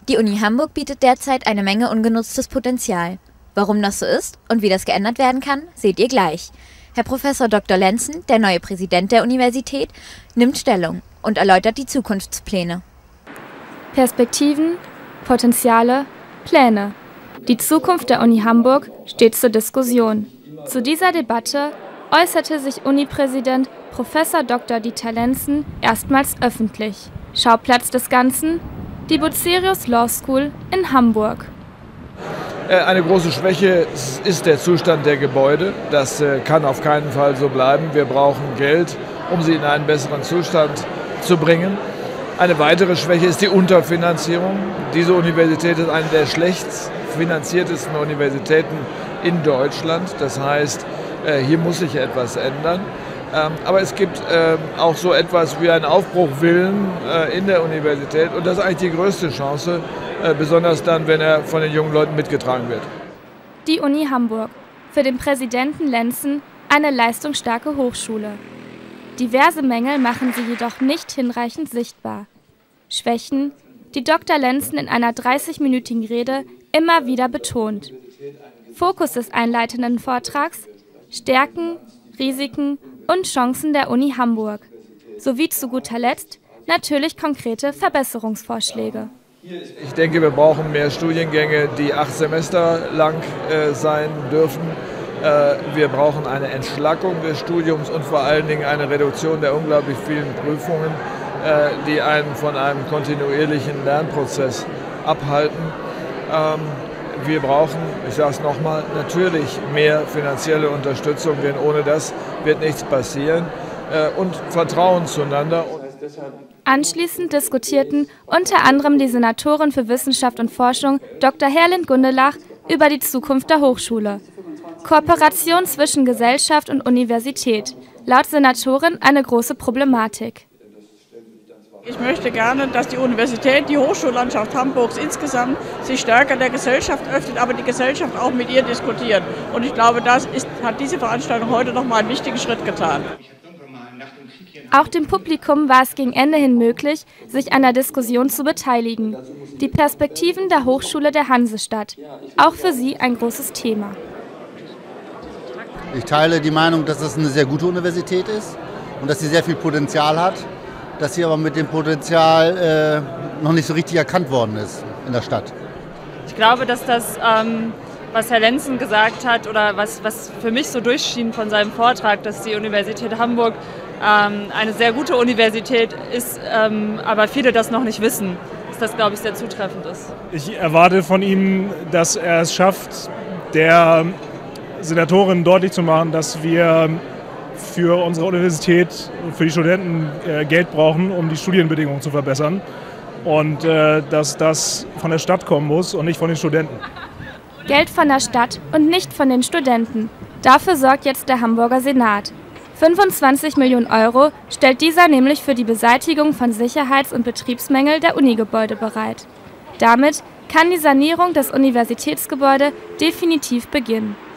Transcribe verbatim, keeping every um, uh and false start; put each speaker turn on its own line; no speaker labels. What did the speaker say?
Die Uni Hamburg bietet derzeit eine Menge ungenutztes Potenzial. Warum das so ist und wie das geändert werden kann, seht ihr gleich. Herr Professor Doktor Lenzen, der neue Präsident der Universität, nimmt Stellung und erläutert die Zukunftspläne.
Perspektiven, Potenziale, Pläne. Die Zukunft der Uni Hamburg steht zur Diskussion. Zu dieser Debatte äußerte sich Uni-Präsident Professor Doktor Dieter Lenzen erstmals öffentlich. Schauplatz des Ganzen: die Bucerius Law School in Hamburg.
Eine große Schwäche ist der Zustand der Gebäude. Das kann auf keinen Fall so bleiben. Wir brauchen Geld, um sie in einen besseren Zustand zu bringen. Eine weitere Schwäche ist die Unterfinanzierung. Diese Universität ist eine der schlecht finanziertesten Universitäten in Deutschland. Das heißt, hier muss sich etwas ändern. Aber es gibt auch so etwas wie einen Aufbruchwillen in der Universität. Und das ist eigentlich die größte Chance, besonders dann, wenn er von den jungen Leuten mitgetragen wird.
Die Uni Hamburg. Für den Präsidenten Lenzen eine leistungsstarke Hochschule. Diverse Mängel machen sie jedoch nicht hinreichend sichtbar. Schwächen, die Doktor Lenzen in einer dreißigminütigen Rede immer wieder betont. Fokus des einleitenden Vortrags: Stärken, Risiken und Chancen der Uni Hamburg. Sowie zu guter Letzt natürlich konkrete Verbesserungsvorschläge.
Ich denke, wir brauchen mehr Studiengänge, die acht Semester lang äh, sein dürfen. Äh, wir brauchen eine Entschlackung des Studiums und vor allen Dingen eine Reduktion der unglaublich vielen Prüfungen, äh, die einen von einem kontinuierlichen Lernprozess abhalten. Ähm, wir brauchen, ich sage es nochmal, natürlich mehr finanzielle Unterstützung, denn ohne das wird nichts passieren. Äh, und Vertrauen zueinander.
Anschließend diskutierten unter anderem die Senatorin für Wissenschaft und Forschung Doktor Herlind Gundelach über die Zukunft der Hochschule. Kooperation zwischen Gesellschaft und Universität. Laut Senatorin eine große Problematik.
Ich möchte gerne, dass die Universität, die Hochschullandschaft Hamburgs insgesamt sich stärker der Gesellschaft öffnet, aber die Gesellschaft auch mit ihr diskutiert. Und ich glaube, das ist, hat diese Veranstaltung heute noch mal einen wichtigen Schritt getan.
Auch dem Publikum war es gegen Ende hin möglich, sich an der Diskussion zu beteiligen. Die Perspektiven der Hochschule der Hansestadt. Auch für sie ein großes Thema.
Ich teile die Meinung, dass es eine sehr gute Universität ist und dass sie sehr viel Potenzial hat, dass sie aber mit dem Potenzial äh, noch nicht so richtig erkannt worden ist in der Stadt.
Ich glaube, dass das, ähm, was Herr Lenzen gesagt hat oder was, was für mich so durchschien von seinem Vortrag, dass die Universität Hamburg ähm, eine sehr gute Universität ist, ähm, aber viele das noch nicht wissen, dass das, glaube ich, sehr zutreffend ist.
Ich erwarte von ihm, dass er es schafft, der Senatorin deutlich zu machen, dass wir für unsere Universität, für die Studenten äh, Geld brauchen, um die Studienbedingungen zu verbessern. Und äh, dass das von der Stadt kommen muss und nicht von den Studenten.
Geld von der Stadt und nicht von den Studenten. Dafür sorgt jetzt der Hamburger Senat. fünfundzwanzig Millionen Euro stellt dieser nämlich für die Beseitigung von Sicherheits- und Betriebsmängel der Unigebäude bereit. Damit kann die Sanierung des Universitätsgebäudes definitiv beginnen.